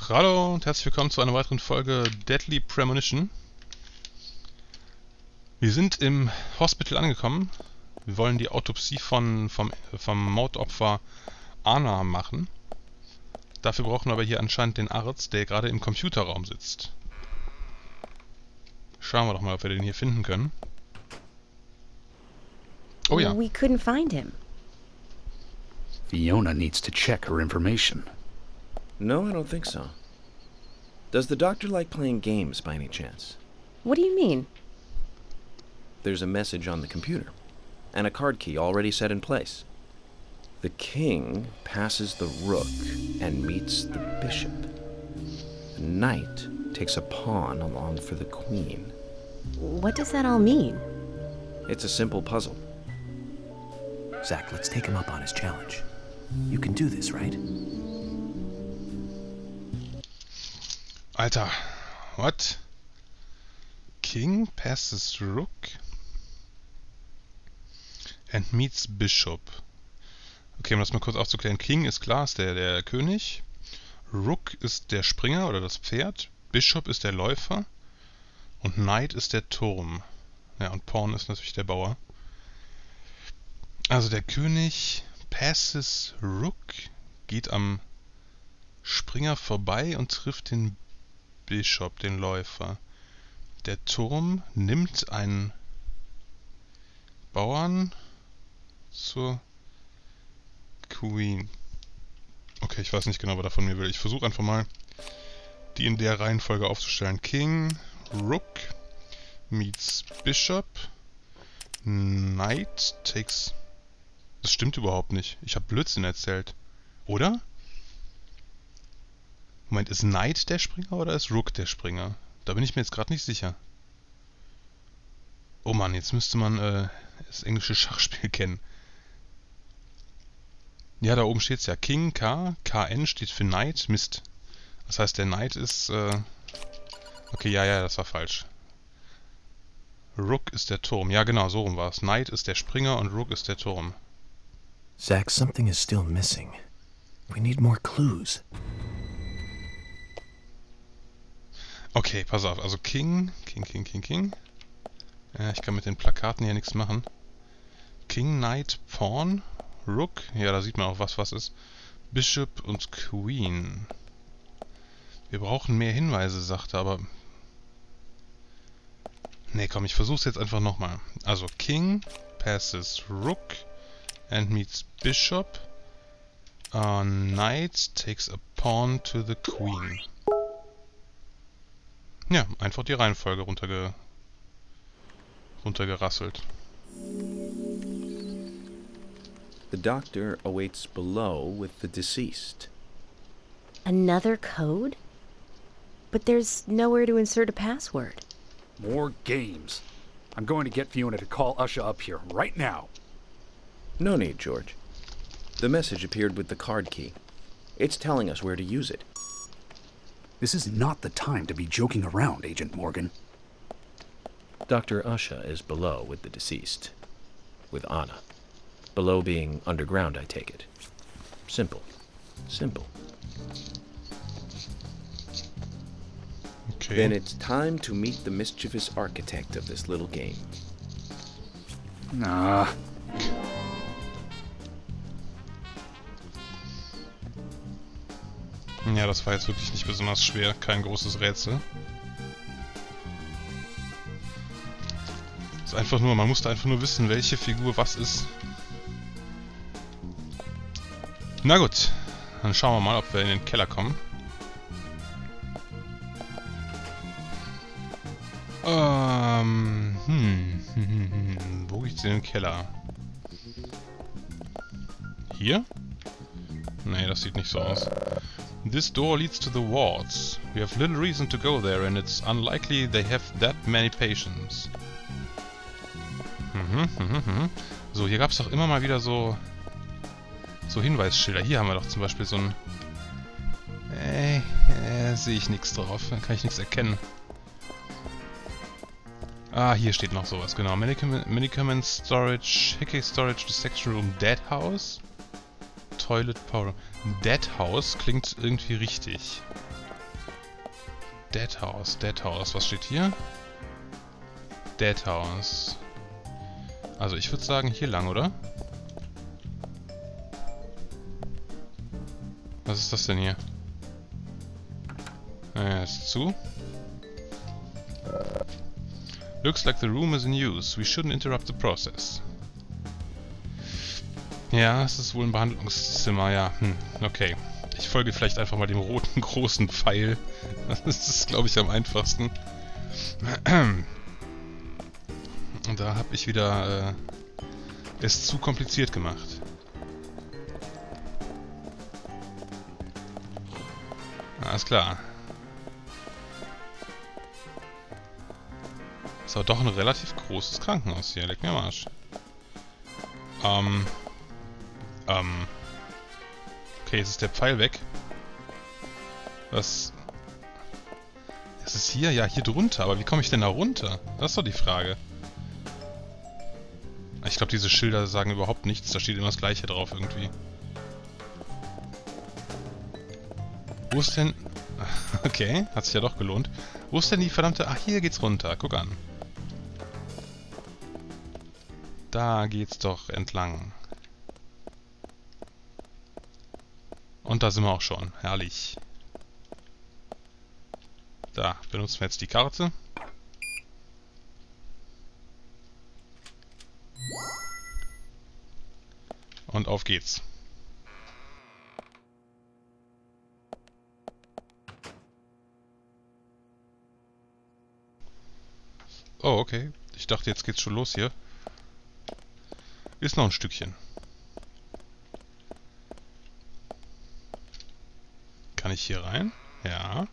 Hallo und herzlich willkommen zu einer weiteren Folge Deadly Premonition. Wir sind im Hospital angekommen. Wir wollen die Autopsie vom Mordopfer Anna machen. Dafür brauchen wir aber hier anscheinend den Arzt, der gerade im Computerraum sitzt. Schauen wir doch mal, ob wir den hier finden können. Oh ja. We couldn't find him. Fiona needs to check her information. No, I don't think so. Does the doctor like playing games by any chance? What do you mean? There's a message on the computer, and a card key already set in place. The king passes the rook and meets the bishop. The knight takes a pawn along for the queen. What does that all mean? It's a simple puzzle. Zach, let's take him up on his challenge. You can do this, right? Alter, what? King passes rook and meets bishop. Okay, um das mal kurz aufzuklären. King ist klar, ist der König. Rook ist der Springer oder das Pferd. Bishop ist der Läufer. Und Knight ist der Turm. Ja, und Pawn ist natürlich der Bauer. Also der König passes rook, geht am Springer vorbei und trifft den Bishop, den Läufer. Der Turm nimmt einen Bauern zur Queen. Okay, ich weiß nicht genau, was er von mir will. Ich versuche einfach mal, die in der Reihenfolge aufzustellen. King, Rook, meets Bishop, Knight takes... Das stimmt überhaupt nicht. Ich habe Blödsinn erzählt. Oder? Moment, ist Knight der Springer oder ist Rook der Springer? Da bin ich mir jetzt gerade nicht sicher. Oh Mann, jetzt müsste man das englische Schachspiel kennen. Ja, da oben steht es ja. King, K, KN steht für Knight. Mist. Das heißt, der Knight ist... Okay, ja, das war falsch. Rook ist der Turm. Ja, genau, so rum war es. Knight ist der Springer und Rook ist der Turm. Zach, something is still missing. We need more clues. Okay, pass auf. Also King. Ja, ich kann mit den Plakaten hier nichts machen. King, Knight, Pawn, Rook. Ja, da sieht man auch, was ist. Bishop und Queen. Wir brauchen mehr Hinweise, sagt er, aber... Ne, komm, ich versuch's jetzt einfach nochmal. Also King passes Rook and meets Bishop. Knight takes a pawn to the Queen. Ja, einfach die Reihenfolge runtergerasselt. The doctor awaits below with the deceased. Another code? But there's nowhere to insert a password. More games. I'm going to get Fiona to call Usha up here right now. No need, George. The message appeared with the card key. It's telling us where to use it. This is not the time to be joking around, Agent Morgan. Dr. Usha is below with the deceased. With Anna. Below being underground, I take it. Simple. Okay. Then it's time to meet the mischievous architect of this little game. Nah. Ja, das war jetzt wirklich nicht besonders schwer. Kein großes Rätsel. Ist einfach nur, man musste einfach nur wissen, welche Figur was ist. Na gut, dann schauen wir mal, ob wir in den Keller kommen. Wo geht's in den Keller? Hier? Nee, das sieht nicht so aus. This door leads to the wards. We have little reason to go there and it's unlikely they have that many patients. So, hier gab es doch immer mal wieder so Hinweisschilder. Hier haben wir doch zum Beispiel so ein... sehe ich nichts drauf. Da kann ich nichts erkennen. Ah, hier steht noch sowas, genau. Medicament Storage, Hickey Storage, Dissection Room, Dead House. Toilet Power. Dead House klingt irgendwie richtig. Dead House, Dead House. Was steht hier? Dead House. Also ich würde sagen hier lang, oder? Was ist das denn hier? Ist zu. Looks like the room is in use. We shouldn't interrupt the process. Ja, es ist wohl ein Behandlungszimmer, ja. Okay. Ich folge vielleicht einfach mal dem roten großen Pfeil. Das ist, glaube ich, am einfachsten. Und da habe ich wieder es zu kompliziert gemacht. Alles klar. Ist aber doch ein relativ großes Krankenhaus hier. Leck mir am Arsch. Okay, jetzt ist der Pfeil weg. Was? Das ist hier? Ja, hier drunter. Aber wie komme ich denn da runter? Das ist doch die Frage. Ich glaube, diese Schilder sagen überhaupt nichts. Da steht immer das Gleiche drauf irgendwie. Wo ist denn... Okay, hat sich ja doch gelohnt. Wo ist denn die verdammte... Ach, hier geht's runter. Guck an. Da geht's doch entlang. Und da sind wir auch schon. Herrlich. Da, benutzen wir jetzt die Karte. Und auf geht's. Oh, okay. Ich dachte, jetzt geht's schon los hier. Ist noch ein Stückchen. Kann ich hier rein? Ja.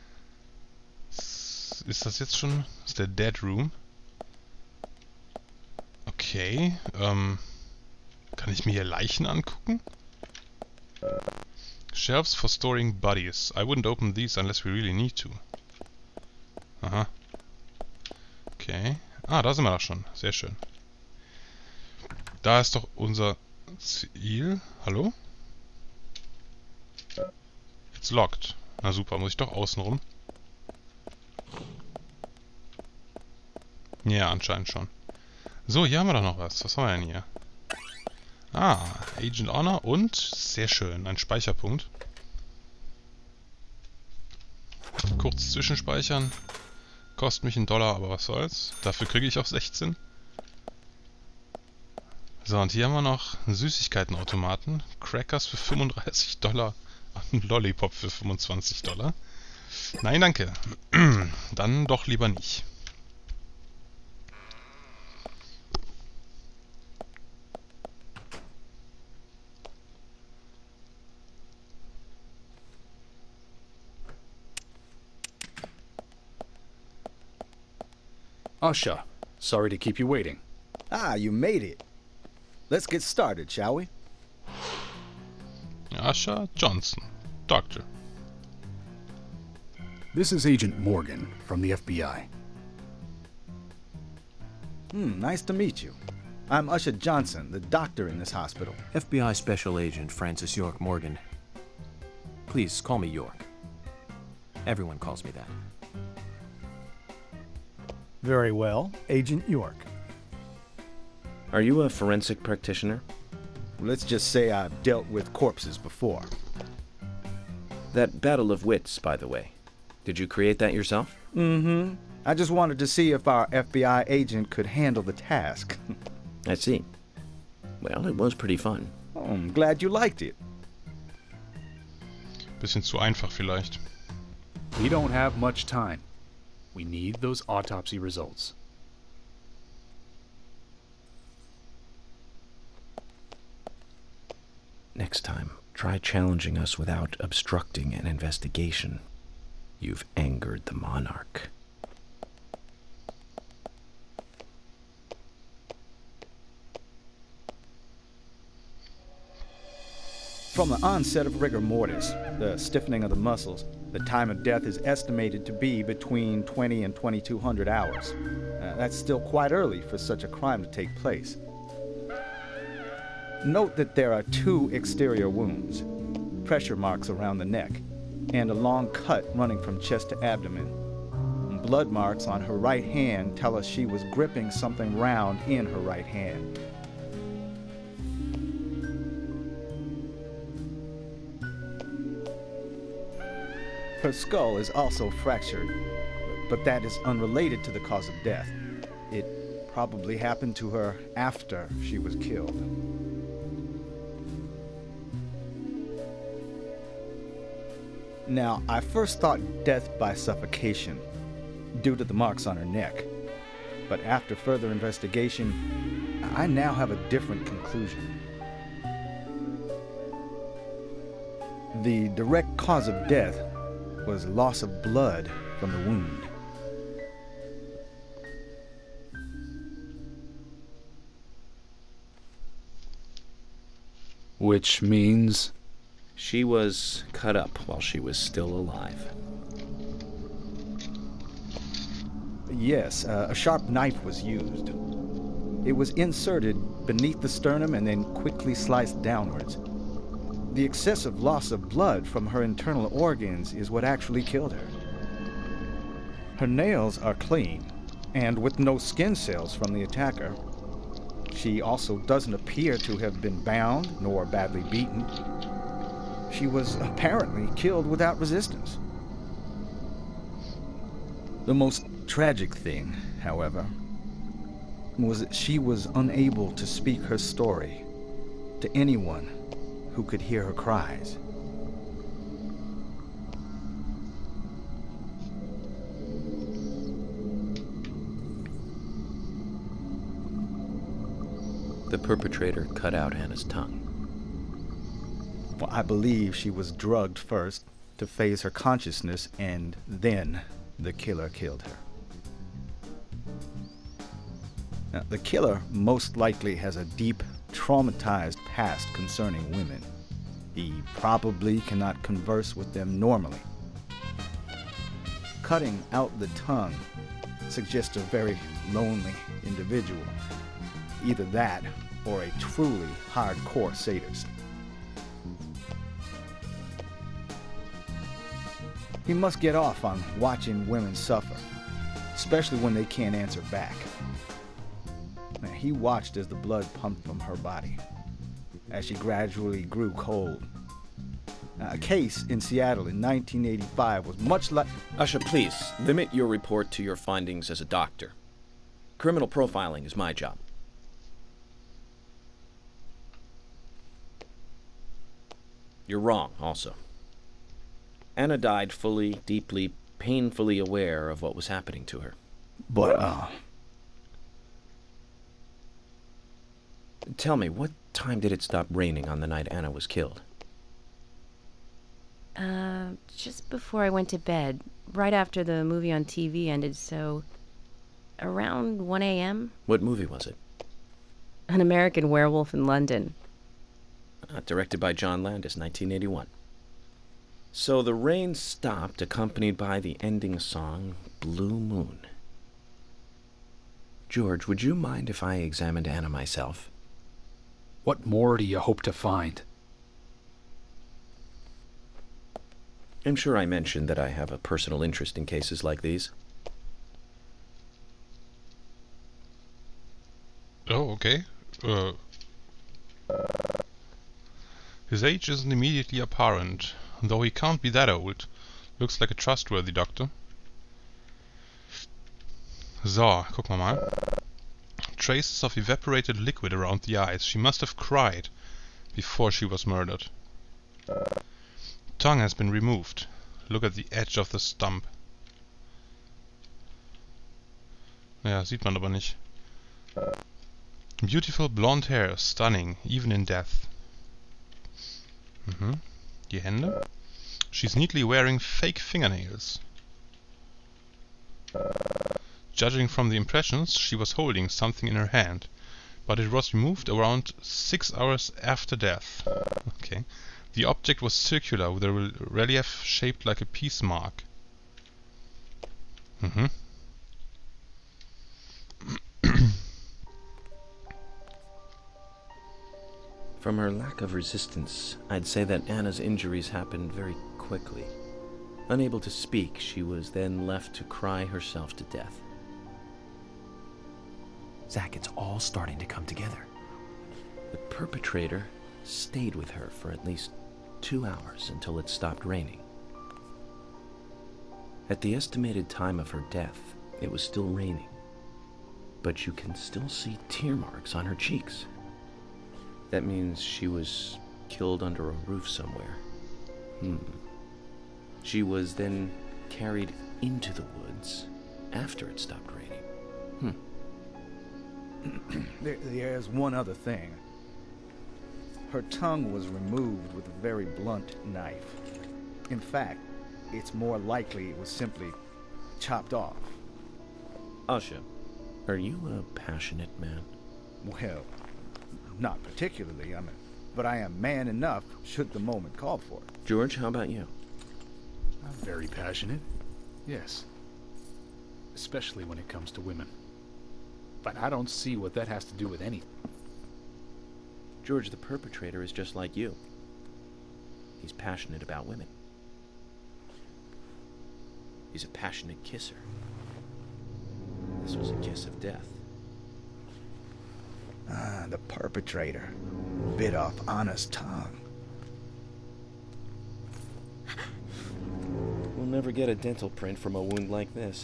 Ist das jetzt schon... Das ist der Dead Room. Okay. Kann ich mir hier Leichen angucken? Shelves for storing bodies. I wouldn't open these unless we really need to. Aha. Okay. Ah, da sind wir doch schon. Sehr schön. Da ist doch unser Ziel. Hallo? It's locked. Na super, muss ich doch außen rum? Ja, anscheinend schon. So, hier haben wir doch noch was. Was haben wir denn hier? Ah, Agent Honor und, sehr schön, ein Speicherpunkt. Kurz zwischenspeichern. Kostet mich $1, aber was soll's. Dafür kriege ich auch 16. So, und hier haben wir noch einen Süßigkeitenautomaten. Crackers für $35. Ein Lollipop für $25. Nein, danke. Dann doch lieber nicht. Usha, sorry to keep you waiting. Ah, you made it. Let's get started, shall we? Usha Johnson, Doctor. This is Agent Morgan from the FBI. Nice to meet you. I'm Usha Johnson, the doctor in this hospital. FBI Special Agent Francis York Morgan. Please call me York. Everyone calls me that. Very well, Agent York. Are you a forensic practitioner? Let's just say I've dealt with corpses before. That Battle of Wits, by the way. Did you create that yourself? Mm-hmm. I just wanted to see if our FBI agent could handle the task. I see. Well, it was pretty fun. Oh, I'm glad you liked it. Bisschen zu einfach vielleicht. We don't have much time. We need those autopsy results. Next time, try challenging us without obstructing an investigation. You've angered the monarch. From the onset of rigor mortis, the stiffening of the muscles, the time of death is estimated to be between 20 and 2200 hours. That's still quite early for such a crime to take place. Note that there are 2 exterior wounds, pressure marks around the neck. and a long cut running from chest to abdomen. Blood marks on her right hand tell us she was gripping something round in her right hand. Her skull is also fractured, but that is unrelated to the cause of death. It probably happened to her after she was killed. Now, I first thought death by suffocation, due to the marks on her neck. But after further investigation, I now have a different conclusion. The direct cause of death was loss of blood from the wound. Which means? She was cut up while she was still alive. Yes, a sharp knife was used. It was inserted beneath the sternum and then quickly sliced downwards. The excessive loss of blood from her internal organs is what actually killed her. Her nails are clean, and with no skin cells from the attacker. She also doesn't appear to have been bound nor badly beaten. She was apparently killed without resistance. The most tragic thing, however, was that she was unable to speak her story to anyone who could hear her cries. The perpetrator cut out Anna's tongue. Well, I believe she was drugged first to phase her consciousness, and then the killer killed her. Now, the killer most likely has a deep, traumatized past concerning women. He probably cannot converse with them normally. Cutting out the tongue suggests a very lonely individual. Either that, or a truly hardcore sadist. He must get off on watching women suffer, especially when they can't answer back. Now, he watched as the blood pumped from her body, as she gradually grew cold. Now, a case in Seattle in 1985 was much like... Usha, please, limit your report to your findings as a doctor. Criminal profiling is my job. You're wrong, also. Anna died fully, deeply, painfully aware of what was happening to her. But, Tell me, what time did it stop raining on the night Anna was killed? Just before I went to bed, right after the movie on TV ended, so around 1 a.m. What movie was it? An American Werewolf in London. Directed by John Landis, 1981. So the rain stopped, accompanied by the ending song, Blue Moon. George, would you mind if I examined Anna myself? What more do you hope to find? I'm sure I mentioned that I have a personal interest in cases like these. Oh, okay. His age isn't immediately apparent, though he can't be that old. Looks like a trustworthy doctor. So, gucken wir mal. Traces of evaporated liquid around the eyes. She must have cried before she was murdered. Tongue has been removed. Look at the edge of the stump. Ja, sieht man aber nicht. Beautiful blonde hair, stunning, even in death. Die Hände. She's neatly wearing fake fingernails. Judging from the impressions, she was holding something in her hand, but it was removed around 6 hours after death. Okay. The object was circular with a relief shaped like a peace mark. From her lack of resistance, I'd say that Anna's injuries happened very quickly. Unable to speak, she was then left to cry herself to death. Zach, it's all starting to come together. The perpetrator stayed with her for at least 2 hours until it stopped raining. At the estimated time of her death, it was still raining, but you can still see tear marks on her cheeks. That means she was killed under a roof somewhere. She was then carried into the woods after it stopped raining. There's one other thing. Her tongue was removed with a very blunt knife. In fact, it's more likely it was simply chopped off. Asha, are you a passionate man? Well, not particularly, but I am man enough should the moment call for it. George, how about you? I'm very passionate. Yes. Especially when it comes to women. But I don't see what that has to do with anything. George, the perpetrator is just like you. He's passionate about women. He's a passionate kisser. This was a kiss of death. The perpetrator bit off Anna's tongue. We'll never get a dental print from a wound like this.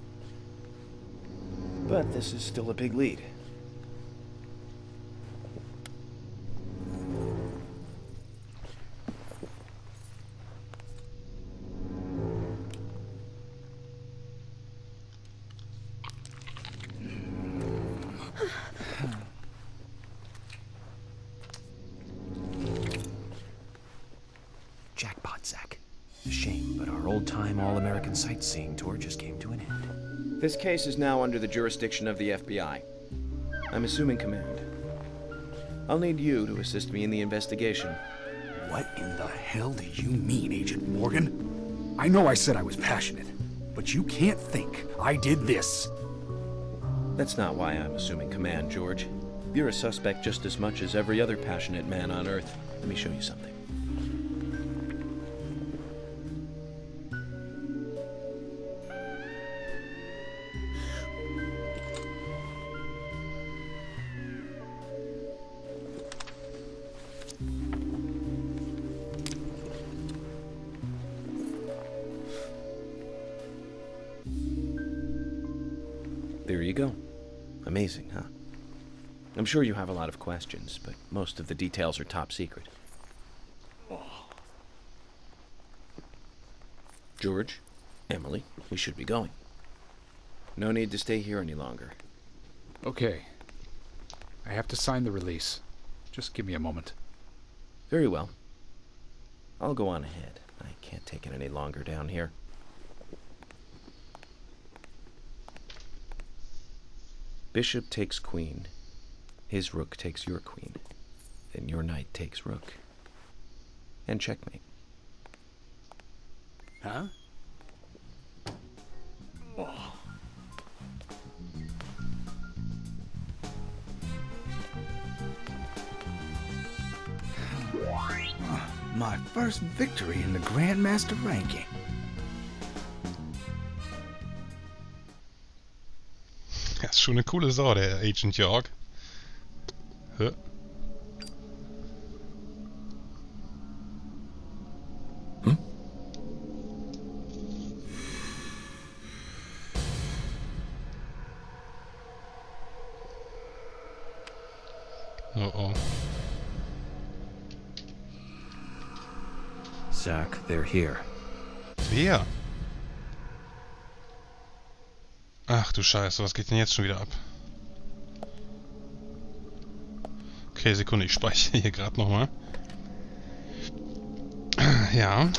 But this is still a big lead. Jackpot, Zach. A shame, but our old-time all-American sightseeing tour just came to an end. This case is now under the jurisdiction of the FBI. I'm assuming command. I'll need you to assist me in the investigation. What in the hell do you mean, Agent Morgan? I know I said I was passionate, but you can't think I did this. That's not why I'm assuming command, George. You're a suspect just as much as every other passionate man on Earth. Let me show you something. There you go. Amazing, huh? I'm sure you have a lot of questions, but most of the details are top secret. George, Emily, we should be going. No need to stay here any longer. Okay. I have to sign the release. Just give me a moment. Very well. I'll go on ahead. I can't take it any longer down here. Bishop takes queen. His rook takes your queen. Then your knight takes rook. And checkmate. Huh? My first victory in the Grandmaster ranking. Das ist schon eine coole Sau, der Agent York. Hä? Oh oh. Zach, they're here. Wer? Ach du Scheiße, was geht denn jetzt schon wieder ab? Okay, Sekunde, ich speichere hier gerade nochmal. Ja.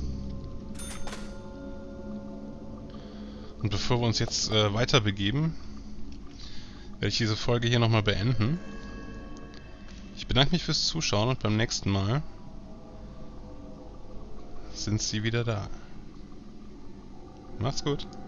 Und bevor wir uns jetzt weiter begeben, werde ich diese Folge hier nochmal beenden. Ich bedanke mich fürs Zuschauen und beim nächsten Mal sind sie wieder da. Macht's gut.